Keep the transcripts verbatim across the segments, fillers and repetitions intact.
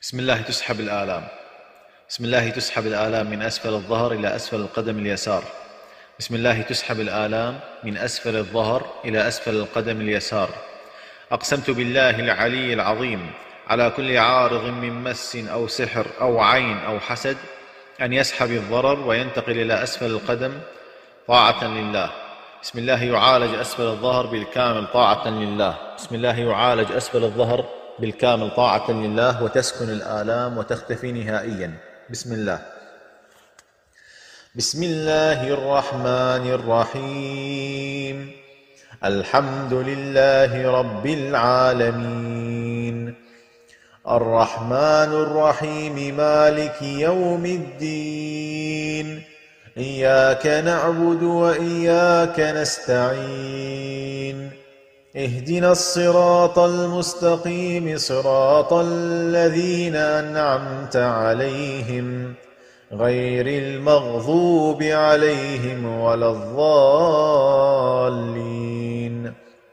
بسم الله تسحب الآلام. بسم الله تسحب الآلام من أسفل الظهر إلى أسفل القدم اليسار. بسم الله تسحب الآلام من أسفل الظهر إلى أسفل القدم اليسار. أقسمت بالله العلي العظيم على كل عارض من مس أو سحر أو عين أو حسد أن يسحب الضرر وينتقل إلى أسفل القدم طاعة لله. بسم الله يعالج أسفل الظهر بالكامل طاعة لله. بسم الله يعالج أسفل الظهر بالكامل طاعة لله، وتسكن الآلام وتختفي نهائيا. بسم الله. بسم الله الرحمن الرحيم. الحمد لله رب العالمين، الرحمن الرحيم، مالك يوم الدين، إياك نعبد وإياك نستعين، اهدنا الصراط المستقيم، صراط الذين أنعمت عليهم غير المغضوب عليهم ولا الضالين.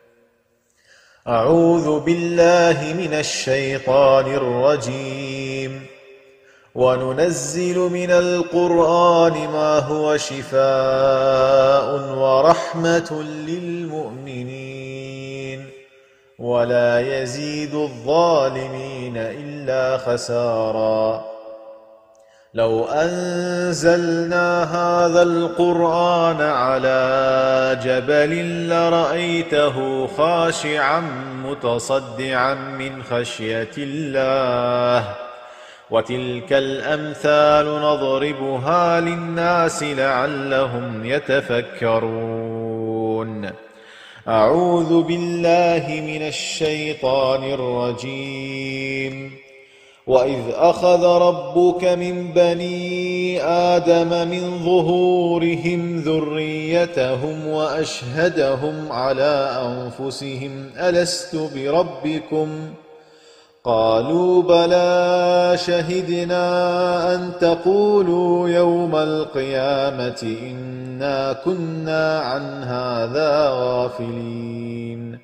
أعوذ بالله من الشيطان الرجيم. وننزل من القرآن ما هو شفاء ورحمة للمؤمنين ولا يزيد الظالمين إلا خسارا. لو أنزلنا هذا القرآن على جبل لرأيته خاشعا متصدعا من خشية الله. وتلك الأمثال نضربها للناس لعلهم يتفكرون. أعوذ بالله من الشيطان الرجيم. وإذ أخذ ربك من بني آدم من ظهورهم ذريتهم وأشهدهم على أنفسهم ألست بربكم؟ قالوا بلى شهدنا أن تقولوا يوم القيامة إنا كنا عن هذا غافلين.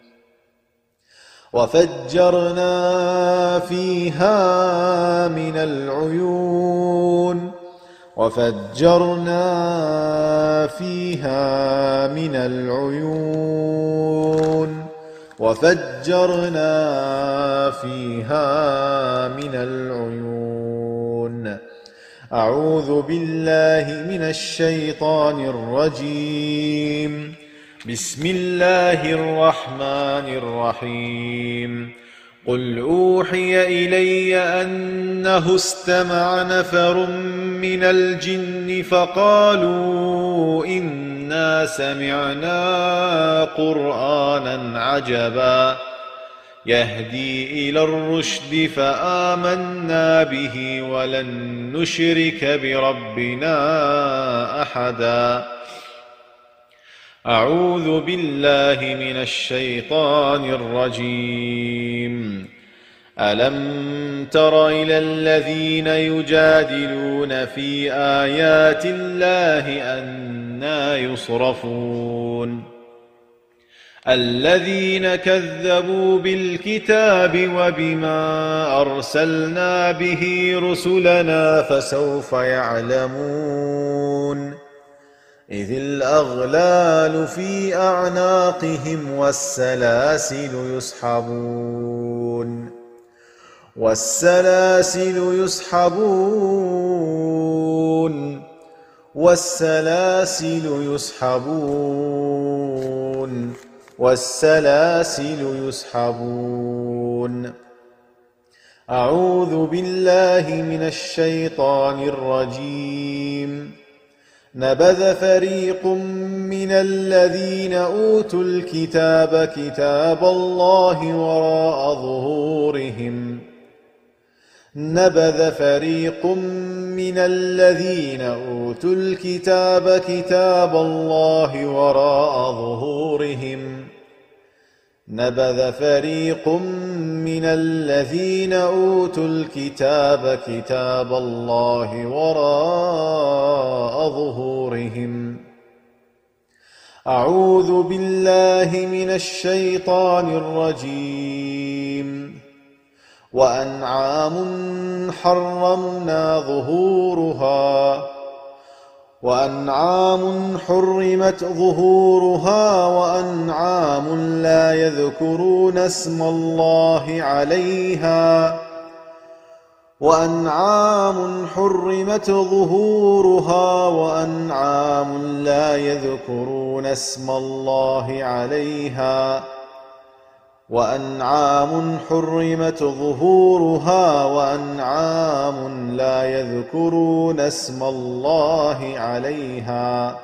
وفجرنا فيها من العيون وفجرنا فيها من العيون وفجرنا فيها من العيون. أعوذ بالله من الشيطان الرجيم. بسم الله الرحمن الرحيم. قل أوحي إلي أنه استمع نفر من الجن فقالوا إنا سمعنا قرآنا عجبا يهدي إلى الرشد فآمنا به ولن نشرك بربنا أحدا. أعوذ بالله من الشيطان الرجيم. ألم تر إلى الذين يجادلون في آيات الله أنى يصرفون؟ الذين كذبوا بالكتاب وبما أرسلنا به رسلنا فسوف يعلمون. إذ الأغلال في أعناقهم والسلاسل يسحبون والسلاسل يسحبون والسلاسل يسحبون والسلاسل يسحبون. أعوذ بالله من الشيطان الرجيم. نبذ فريق من الذين أوتوا الكتاب كتاب الله وراء ظهورهم نبذ فريق من الذين أوتوا الكتاب كتاب الله وراء ظهورهم نبذ فريق من الذين أوتوا الكتاب كتاب الله وراء ظهورهم. أعوذ بالله من الشيطان الرجيم. وأنعام حرمنا ظهورها وأنعام حرمت ظهورها وأنعام لا يذكرون اسم الله عليها وأنعام حرمت ظهورها وأنعام لا يذكرون اسم الله عليها وأنعام حرمت ظهورها وأنعام لا يذكرون اسم الله عليها.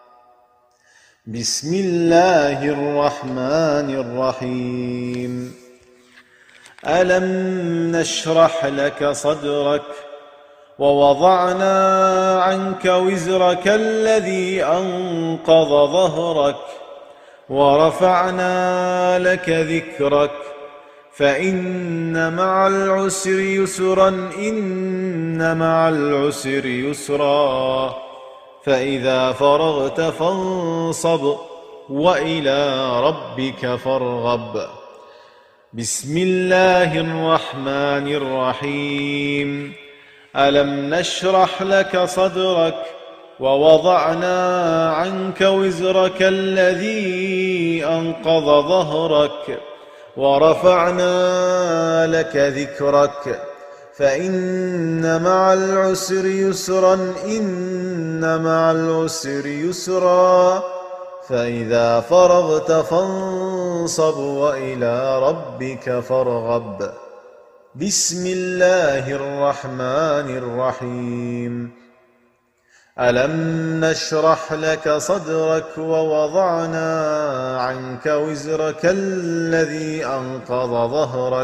بسم الله الرحمن الرحيم. ألم نشرح لك صدرك ووضعنا عنك وزرك الذي أنقض ظهرك ورفعنا لك ذكرك فإن مع العسر يسرا إن مع العسر يسرا فإذا فرغت فانصب وإلى ربك فارغب. بسم الله الرحمن الرحيم. ألم نشرح لك صدرك ووضعنا عنك وزرك الذي أنقض ظهرك ورفعنا لك ذكرك فإن مع العسر يسرا إن مع العسر يسرا فإذا فرغت فانصب وإلى ربك فارغب. بسم الله الرحمن الرحيم. ألم نشرح لك صدرك ووضعنا عنك وزرك الذي أنقض ظهرك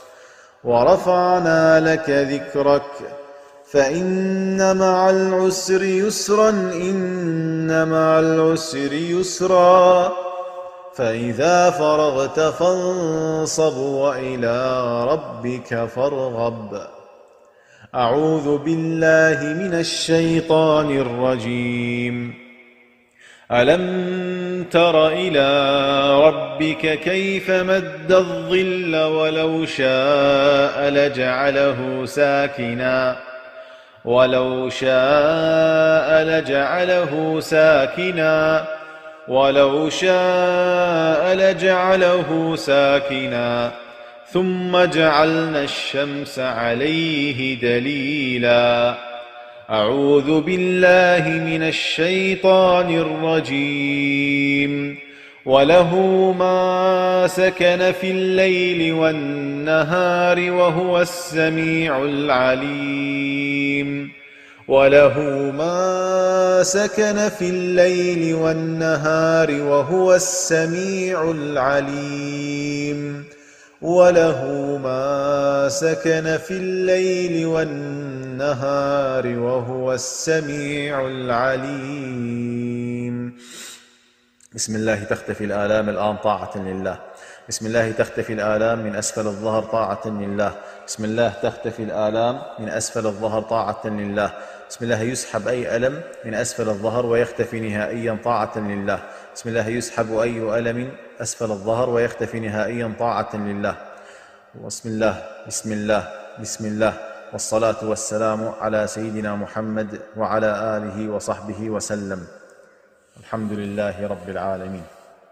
ورفعنا لك ذكرك فإن مع العسر يسرا إن مع العسر يسرا فإذا فرغت فانصب وإلى ربك فارغب. أعوذ بالله من الشيطان الرجيم. ألم تر إلى ربك كيف مد الظل ولو شاء لجعله ساكنا ولو شاء لجعله ساكنا ولو شاء لجعله ساكنا ثم جعلنا الشمس عليه دليلا. أعوذ بالله من الشيطان الرجيم. وله ما سكن في الليل والنهار وهو السميع العليم. وله ما سكن في الليل والنهار وهو السميع العليم. وله ما سكن في الليل والنهار وهو السميع العليم. بسم الله تختفي الآلام الآن طاعة لله. بسم الله تختفي الآلام من أسفل الظهر طاعة لله. بسم الله تختفي الآلام من أسفل الظهر طاعة لله. بسم الله يسحب أي ألم من أسفل الظهر ويختفي نهائيا طاعة لله. بسم الله يسحب أي ألم أسفل الظهر ويختفي نهائيا طاعة لله. بسم الله بسم الله بسم الله والصلاة والسلام على سيدنا محمد وعلى آله وصحبه وسلم. الحمد لله رب العالمين.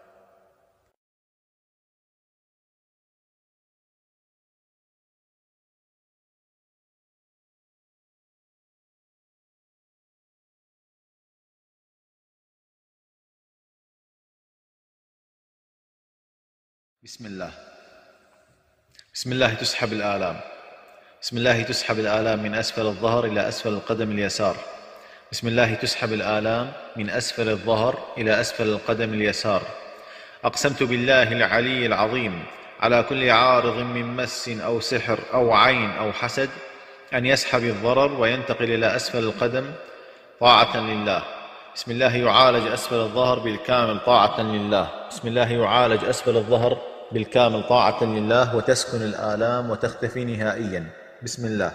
بسم الله. بسم الله تسحب الآلام. بسم الله تسحب الآلام من أسفل الظهر إلى أسفل القدم اليسار. بسم الله تسحب الآلام من أسفل الظهر إلى أسفل القدم اليسار. أقسمت بالله العلي العظيم على كل عارض من مس أو سحر أو عين أو حسد أن يسحب الضرر وينتقل إلى أسفل القدم طاعة لله. بسم الله يعالج أسفل الظهر بالكامل طاعة لله. بسم الله يعالج أسفل الظهر بالكامل طاعة لله وتسكن الآلام وتختفي نهائيا. بسم الله.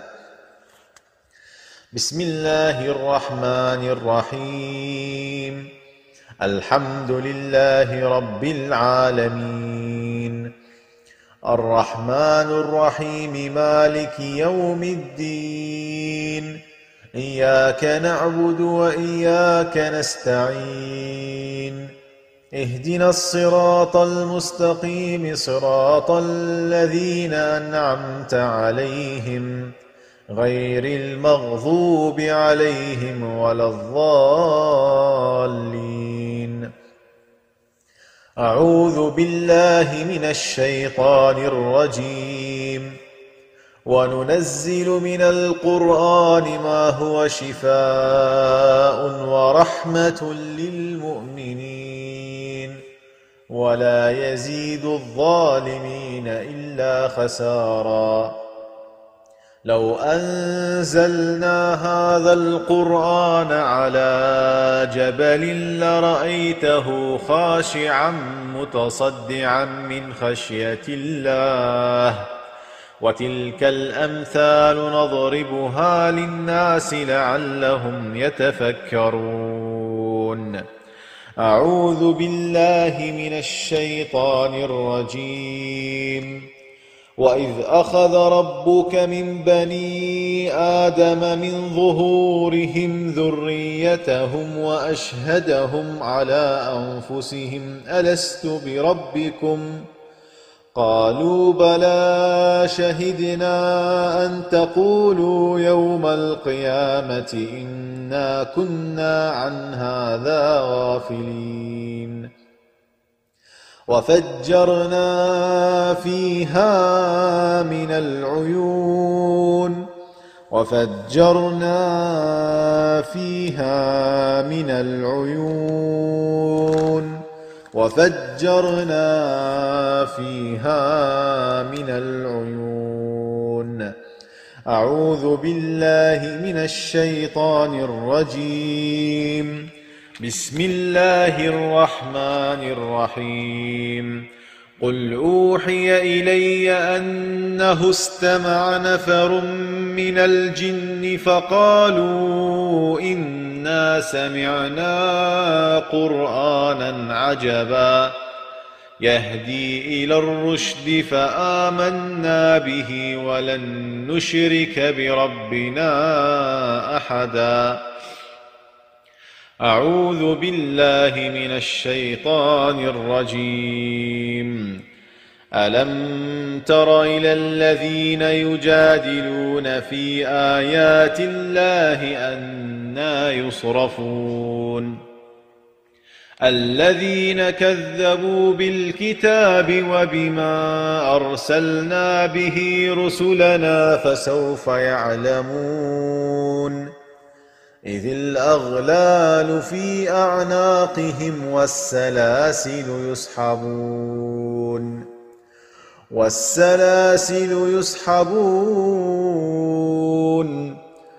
بسم الله الرحمن الرحيم. الحمد لله رب العالمين الرحمن الرحيم مالك يوم الدين إياك نعبد وإياك نستعين اهدنا الصراط المستقيم صراط الذين أنعمت عليهم غير المغضوب عليهم ولا الضالين. أعوذ بالله من الشيطان الرجيم. وننزل من القرآن ما هو شفاء ورحمة للمؤمنين ولا يزيد الظالمين إلا خسارا. لو أنزلنا هذا القرآن على جبل لرأيته خاشعا متصدعا من خشية الله وتلك الأمثال نضربها للناس لعلهم يتفكرون. أعوذ بالله من الشيطان الرجيم. وإذ أخذ ربك من بني آدم من ظهورهم ذريتهم وأشهدهم على أنفسهم ألست بربكم قالوا بلى شهدنا أن تقولوا يوم القيامة إنا كنا عن هذا غافلين. وفجرنا فيها من العيون وفجرنا فيها من العيون وفجرنا فيها من العيون. أعوذ بالله من الشيطان الرجيم. بسم الله الرحمن الرحيم. قل أوحي إلي أنه استمع نفر من الجن فقالوا إنا سمعنا قرآنا عجبا يهدي إلى الرشد فآمنا به ولن نشرك بربنا أحدا. أعوذ بالله من الشيطان الرجيم. ألم تر إلى الذين يجادلون في آيات الله أنى يصرفون الذين كذبوا بالكتاب وبما أرسلنا به رسلنا فسوف يعلمون. إذ الأغلال في أعناقهم والسلاسل يسحبون والسلاسل يسحبون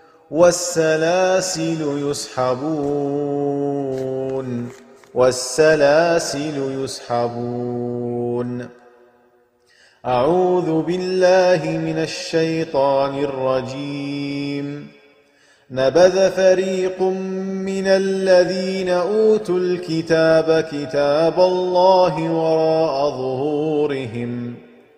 والسلاسل يسحبون والسلاسل يسحبون. أعوذ بالله من الشيطان الرجيم. نبذ فريق من الذين أوتوا الكتاب كتاب الله وراء ظهورهم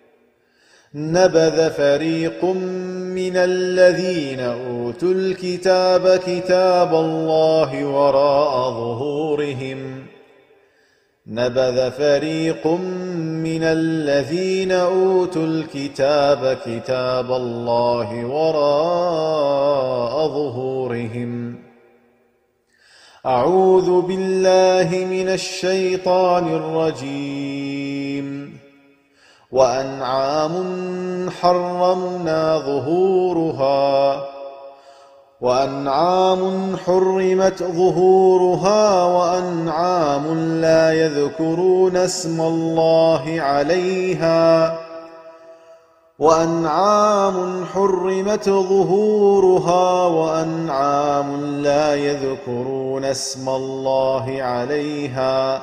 نبذ فريق من الذين أوتوا الكتاب كتاب الله وراء ظهورهم نبذ فريق من الذين أوتوا الكتاب كتاب الله وراء ظهورهم. أعوذ بالله من الشيطان الرجيم. وأنعام حرمنا ظهورها وأنعام حرمت ظهورها وأنعام لا يذكرون اسم الله عليها وأنعام حرمت ظهورها وأنعام لا يذكرون اسم الله عليها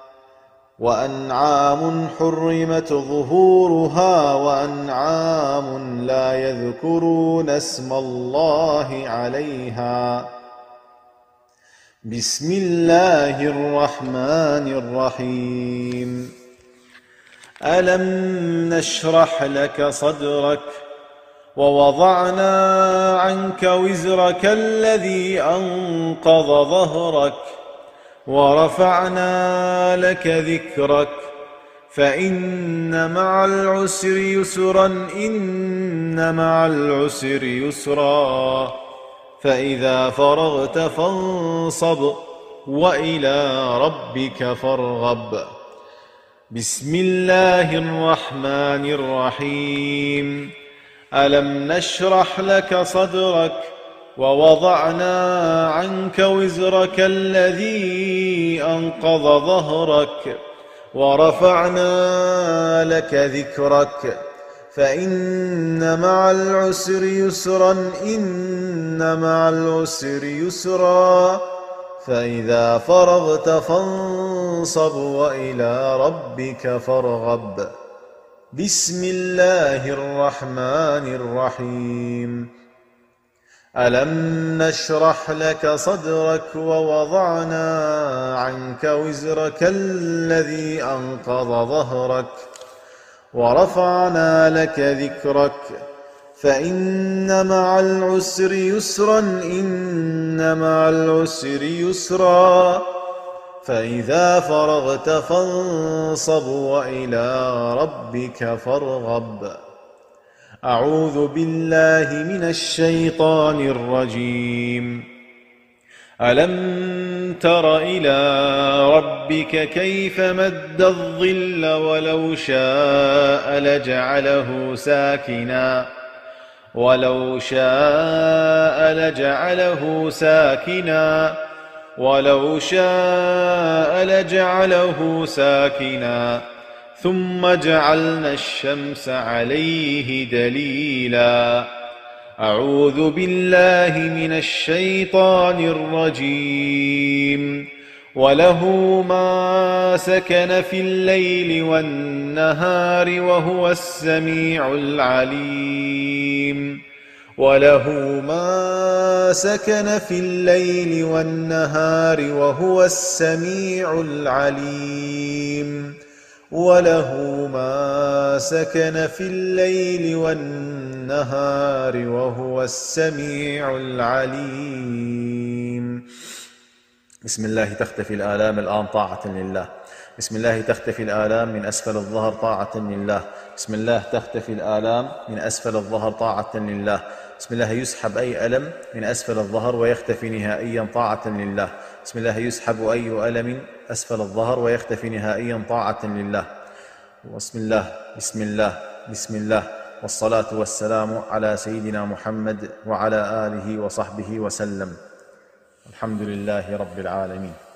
وأنعام حرمت ظهورها وأنعام لا يذكرون اسم الله عليها. بسم الله الرحمن الرحيم. ألم نشرح لك صدرك ووضعنا عنك وزرك الذي أنقض ظهرك ورفعنا لك ذكرك فإن مع العسر يسرا إن مع العسر يسرا فإذا فرغت فانصب وإلى ربك فارغب. بسم الله الرحمن الرحيم. ألم نشرح لك صدرك ووضعنا عنك وزرك الذي أنقض ظهرك ورفعنا لك ذكرك فإن مع العسر يسرا إن مع العسر يسرا فإذا فرغت فانصب وإلى ربك فارغب. بسم الله الرحمن الرحيم. ألم نشرح لك صدرك ووضعنا عنك وزرك الذي أنقض ظهرك ورفعنا لك ذكرك فإن مع العسر يسرا إن مع العسر يسرا فإذا فرغت فانصب وإلى ربك فارغب. أعوذ بالله من الشيطان الرجيم. ألم تر إلى ربك كيف مد الظل ولو شاء لجعله ساكنا ولو شاء لجعله ساكنا ولو شاء لجعله ساكنا ثم جعلنا الشمس عليه دليلا. أعوذ بالله من الشيطان الرجيم. وله ما سكن في الليل والنهار وهو السميع العليم. وله ما سكن في الليل والنهار وهو السميع العليم. وله ما سكن في الليل والنهار وهو السميع العليم. بسم الله تختفي الآلام الآن طاعة لله. بسم الله تختفي الآلام من أسفل الظهر طاعة لله. بسم الله تختفي الآلام من أسفل الظهر طاعة لله. بسم الله يسحب أي ألم من أسفل الظهر ويختفي نهائيا طاعة لله. بسم الله يسحب أي ألم أسفل الظهر ويختفي نهائيا طاعة لله. بسم الله بسم الله بسم الله والصلاة والسلام على سيدنا محمد وعلى آله وصحبه وسلم. الحمد لله رب العالمين.